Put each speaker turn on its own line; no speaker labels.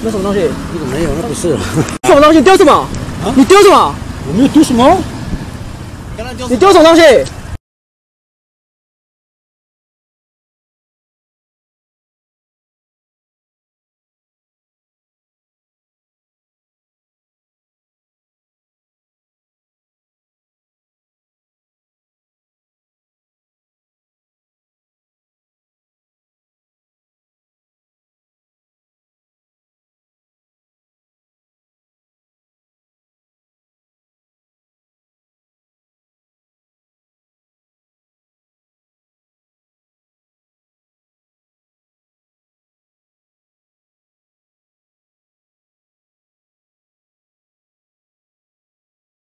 这什么东西？
这个没有，那不是。
什么东西？丢什么？啊？你丢什么？
我没有丢什么。
你丢什么东西？